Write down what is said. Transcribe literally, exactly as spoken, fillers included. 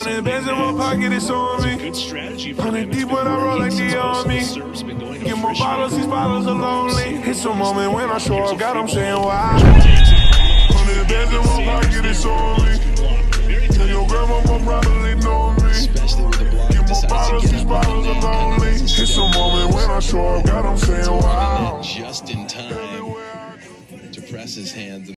Hundred bands in my pocket, it's on me. Good strategy. Hundred deep when I roll like the army. Get more bottles, these bottles are lonely. It's a moment when I show up, God, I'm saying wow. Hundred bands in my pocket, it's on me. And your grandma will probably know me. Get more bottles, these bottles are lonely. It's a moment when I show up, God, I'm saying wow. Just in time to press his hands.